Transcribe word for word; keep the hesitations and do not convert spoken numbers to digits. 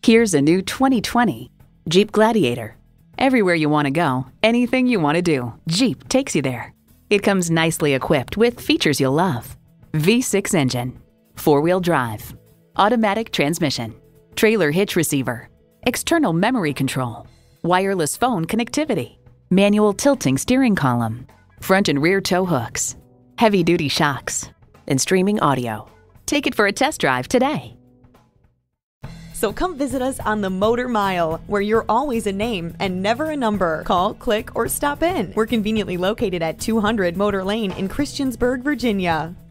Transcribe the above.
Here's a new twenty twenty Jeep Gladiator. Everywhere you want to go, anything you want to do, Jeep takes you there. It comes nicely equipped with features you'll love. V six engine, four-wheel drive, automatic transmission, trailer hitch receiver, external memory control, wireless phone connectivity, manual tilting steering column, front and rear tow hooks, heavy-duty shocks, and streaming audio. Take it for a test drive today. So come visit us on the Motor Mile, where you're always a name and never a number. Call, click, or stop in. We're conveniently located at two hundred Motor Lane in Christiansburg, Virginia.